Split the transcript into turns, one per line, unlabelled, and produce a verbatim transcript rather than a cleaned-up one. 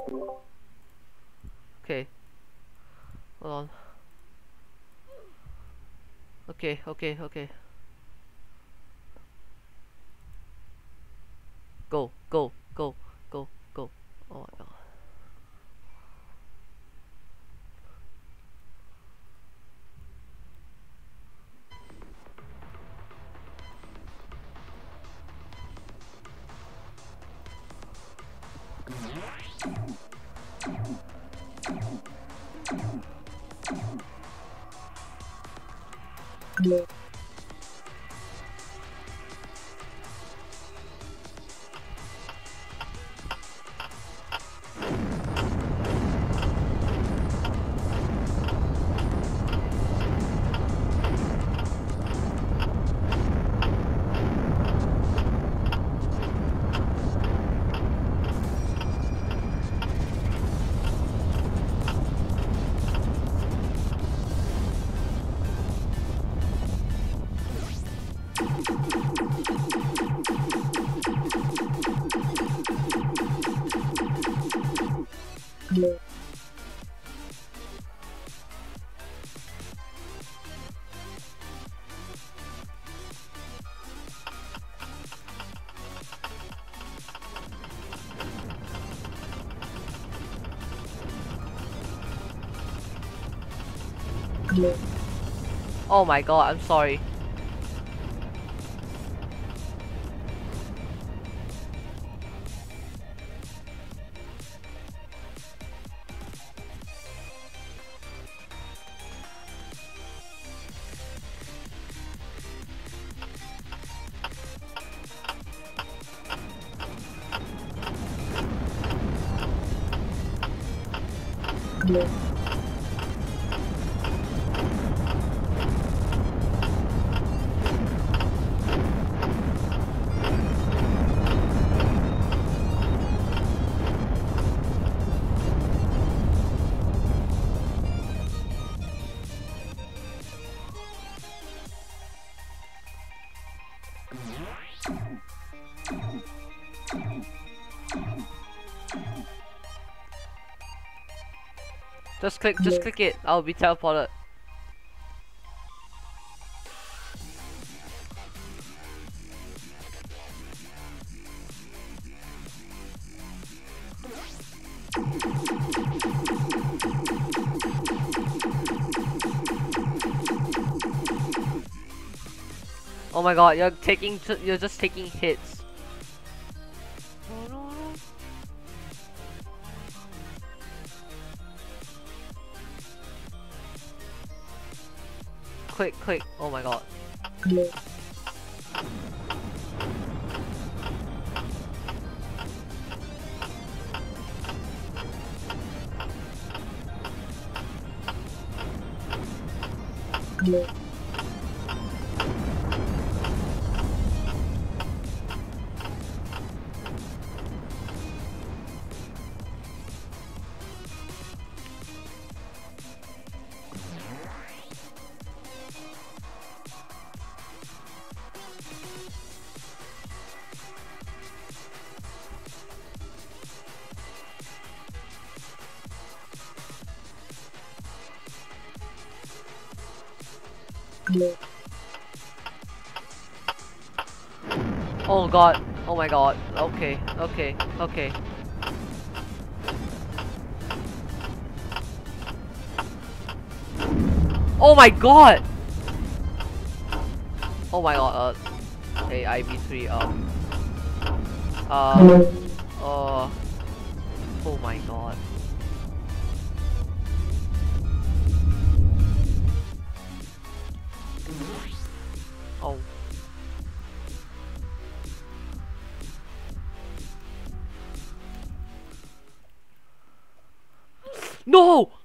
Okay. Hold on. Okay, okay, okay. Go, go, go, go, go. Oh my god. Oh my god, I'm sorry. Just click, just click it. I'll be teleported. Oh my god, you're taking, you're just taking hits. Quick, quick. Oh my god. Oh god. Oh my god. Okay, okay, okay. Oh my god! Oh my god, uh, hey, I V three, um, uh, uh, oh my god. Oh. No!